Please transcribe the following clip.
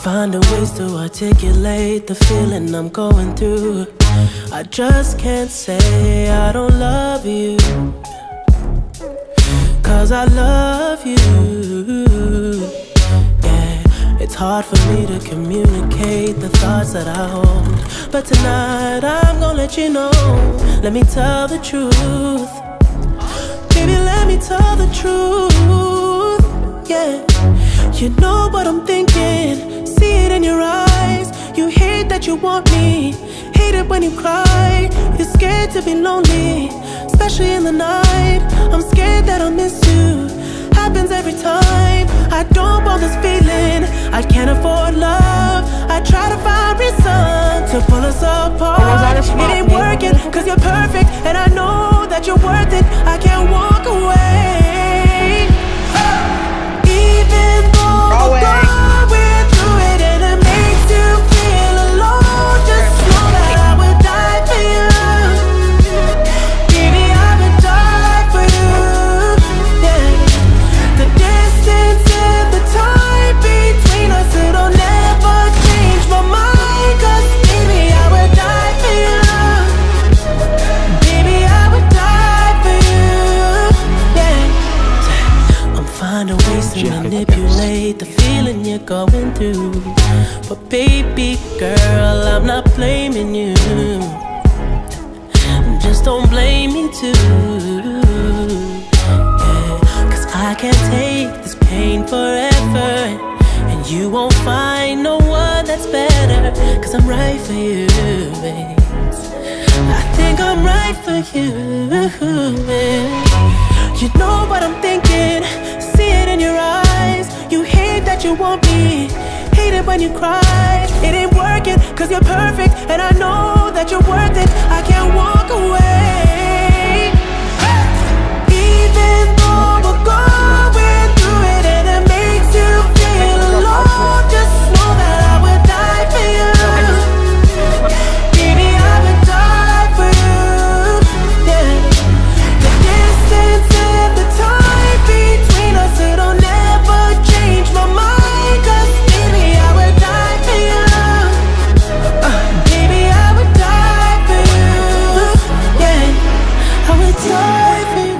finding ways to articulate the feeling I'm going through. I just can't say I don't love you, 'cause I love you. Yeah, it's hard for me to communicate the thoughts that I hold, but tonight I'm gonna let you know. Let me tell the truth. Baby, let me tell the truth. Yeah, you know what I'm thinking, see it in your eyes. You hate that you want me, hate it when you cry. You're scared to be lonely, especially in the night. I'm scared that I'll miss you, happens every time. I don't want this feeling, I can't afford love. I try to find reason to pull us apart. It ain't working, 'cause you're perfect, and I know that you're worth it. I can't walk away. Even though we're going through it and it makes you feel alone, just know that I would die for you. Baby, I would die for you. Yeah. The distance and the time between us, it'll never change my mind. 'Cause baby, I would die for you. Baby, I would die for you. Yeah. I'm finding ways to manipulate the feeling you're going through, but baby girl, I'm not blaming you. Just don't blame me too. Yeah, 'cause I can't take this pain forever, and you won't find no one that's better. 'Cause I'm right for you, babe. I think I'm right for you, man. You know what I'm thinking, see it in your eyes. You hate that you want me, hate it when you cry. It ain't working, 'cause you're perfect, and I know that you're worth it. I can't walk away. Even though we're going through it and it makes you feel alone, just know that I would die for you. Baby, I would die for you. Yeah. The distance and the time between us, it'll never change my mind. 'Cause baby, I would die for you. Baby, I would die for you. Yeah, I would die for you.